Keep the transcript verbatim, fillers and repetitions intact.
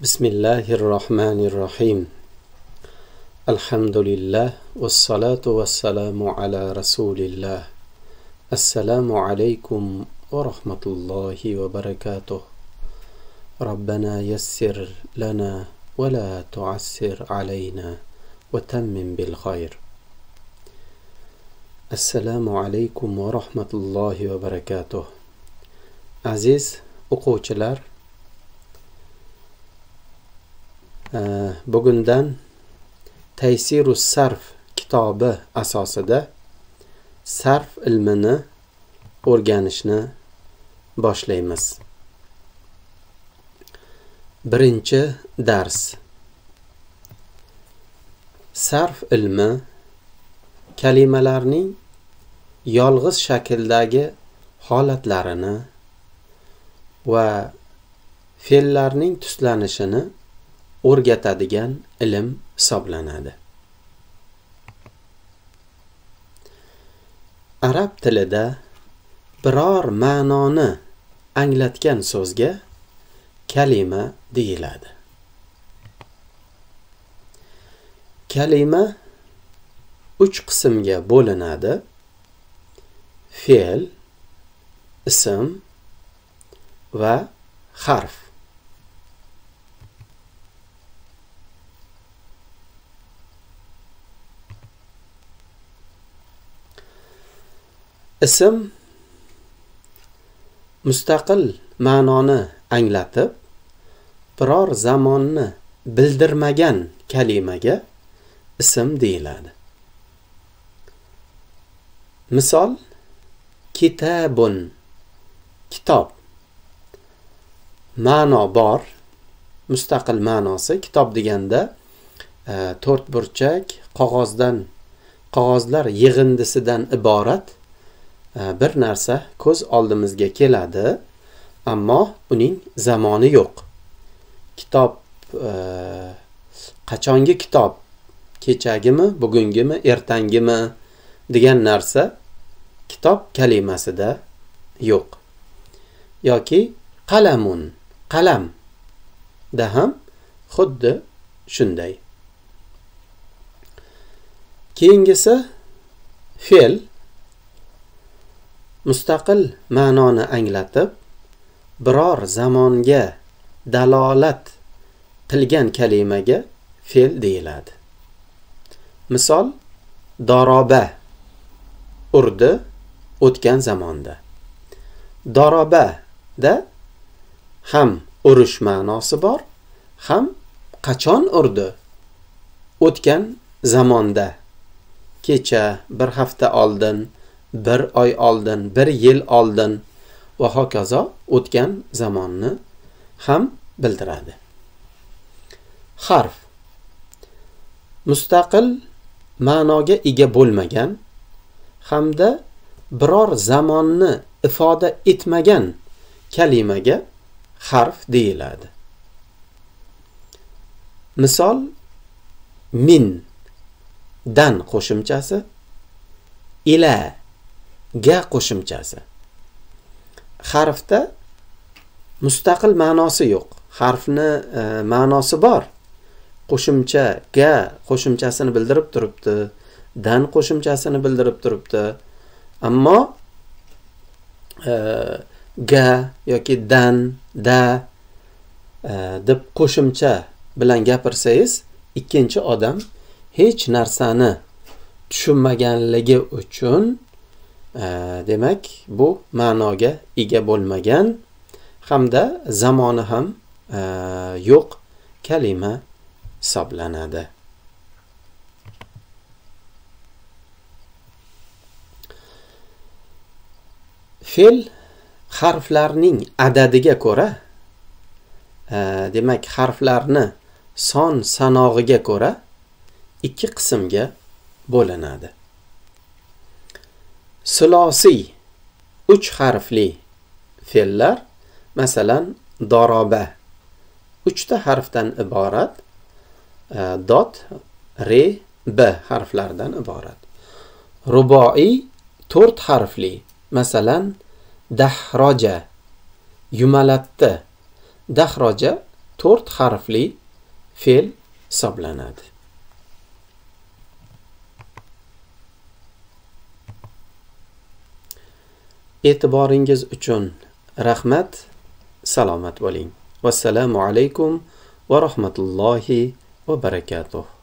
Bismillahirrahmanirrahim. Elhamdülillah ve salatu ve selamu ala Resulillah. Esselamu aleykum ve rahmetullahi ve berekatuh. Rabbena yessir lana ve la tuassir aleyna ve temmim bil hayr. Esselamu aleykum ve rahmetullahi ve berekatuh. Aziz o'quvchilar, bugundan Taysirus Sarf kitobi asosida sarf ilmini o'rganishni boshlaymiz. Birinchi dars. Sarf ilmi kalimalarning yolg'iz shakldagi holatlarini va fe'llarning tuslanishini o'rgatadigan ilm hisoblanadi. Arab tilida biror ma'noni anglatgan so'zga kalima deyiladi. Kalima uch qismga bo'linadi: fe'l, ism va harf. Ism mustaqil ma'noni anglatib, biror zamonni bildirmagan kalimaga ism deyiladi. Misol: kitabun, kitob. Ma'no bor, mustaqil ma'nosi. Kitob deganda e, to'rt burchak qog'ozdan qog'ozlar yig'indisidan iborat bir narsa ko'z oldimizga keladi, ammo uning zamoni yo'q. Kitob e, qachongi kitob? Kechagimi, bugungimi, ertangimi degan narsa kitob kalimasida yo'q. Yoki qalamun, qalam da ham xuddi shunday. Keyingisi fe'l. Mustaqil ma'noni anglatib, biror zamonga dalolat qilgan kalimaga fe'l deyiladi. Misol: daroba, urdi, o'tgan zamonda. Daroba da ham urish ma'nosi bor, ham qachon urdi? O'tgan zamonda. Kecha, bir hafta oldin, bir oy oldin, bir yil oldin va hokazo o'tgan zamonni ham bildiradi. Harf mustaqil ma'noga ega bo'lmagan hamda biror zamonni ifoda etmagan kalimaga harf deyiladi. Misol: min, dan qo'shimchasi, ila, ga qo'shimchasi. Harfda mustaqil ma'nosi yo'q. Harfni e, ma'nosi bor. Qo'shimcha ga qo'shimchasini bildirib turibdi, dan qo'shimchasini bildirib turibdi. Ammo e, ga yoki dan, da e, deb qo'shimcha bilan gapirsangiz, ikkinchi odam hech narsani tushunmaganligi uchun e, demak bu ma'noga ega bo'lmagan hamda zamoni ham e, yo'q kalima hisoblanadi. Fe'l harflarning adadiga ko'ra, e, demak harflarni son sanog'iga ko'ra ikki qismga bo'linadi. Sulosiy uch harfli fe'llar, masalan daroba uchta harfdan iborat, e, dot, re, b harflardan iborat. Ruboiy to'rt harfli, masalan dahroja, yumalatdi. Dahroja to'rt harfli fe'l hisoblanadi. E'tiboringiz uchun rahmat. Salomat bo'ling. Vassalamu alaykum va rahmatullohi va barakatuh.